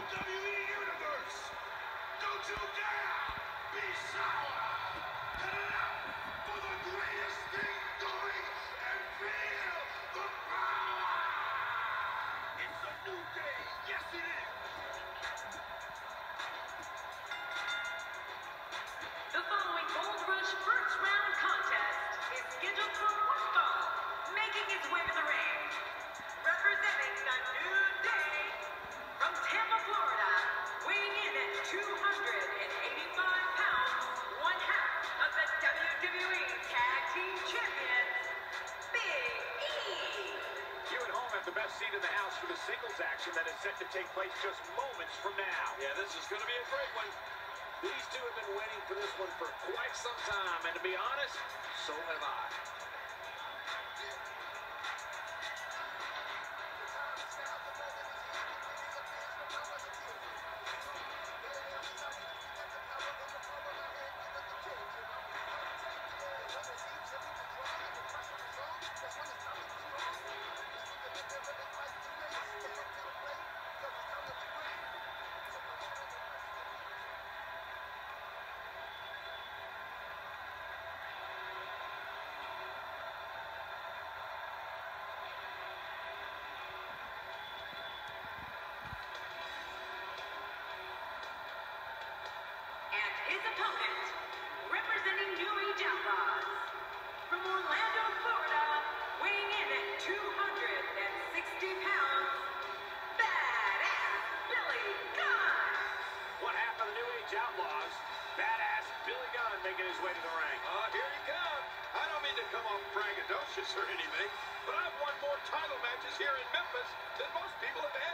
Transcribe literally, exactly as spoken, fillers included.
W E Universe. Don't you dare be sour. Cut it out for the greatest thing going and feel the power. It's a new day. Yes, it is. The following Gold Rush first round contest is scheduled for one fall, making his way to the ring. Representing the New Day from Tampa, Florida, weighing in at two hundred eighty-five pounds, one half of the W W E Tag Team Champions, Big E. You at home have the best seat in the house for the singles action that is set to take place just moments from now. Yeah, this is going to be a great one. These two have been waiting for this one for quite some time, and to be honest, so have I. His opponent, representing New Age Outlaws, from Orlando, Florida, weighing in at two hundred sixty pounds, Badass Billy Gunn. One half of the New Age Outlaws, Badass Billy Gunn making his way to the ring. Uh, here he comes. I don't mean to come off braggadocious or anything, but I've won more title matches here in Memphis than most people have